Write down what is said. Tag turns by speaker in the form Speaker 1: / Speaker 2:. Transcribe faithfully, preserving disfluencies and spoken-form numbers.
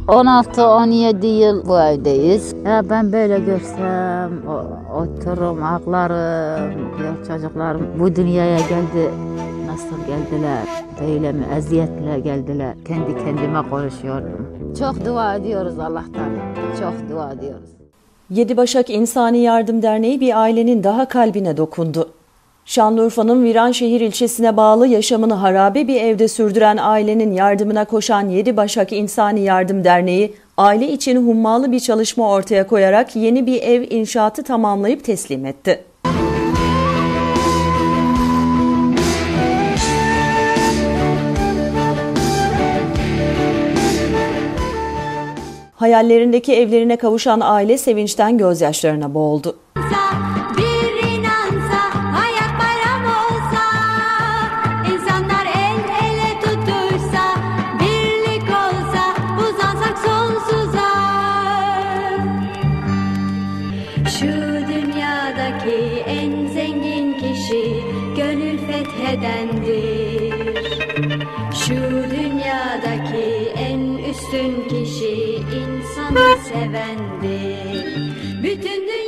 Speaker 1: on altı on yedi yıl bu evdeyiz. Ya ben böyle görsem o- otururum, ağlarım. Ya çocuklarım bu dünyaya geldi. Nasıl geldiler? Böyle mi? Eziyetle geldiler. Kendi kendime konuşuyordum. Çok dua ediyoruz Allah'tan. Çok dua ediyoruz.
Speaker 2: Yedi Başak İnsani Yardım Derneği bir ailenin daha kalbine dokundu. Şanlıurfa'nın Viranşehir ilçesine bağlı yaşamını harabe bir evde sürdüren ailenin yardımına koşan Yedi Başak İnsani Yardım Derneği, aile için hummalı bir çalışma ortaya koyarak yeni bir ev inşaatı tamamlayıp teslim etti. Hayallerindeki evlerine kavuşan aile sevinçten gözyaşlarına boğuldu.
Speaker 3: Şu dünyadaki en zengin kişi gönül fethedendir. Şu dünyadaki en üstün kişi insanı sevendir. Bütün dünya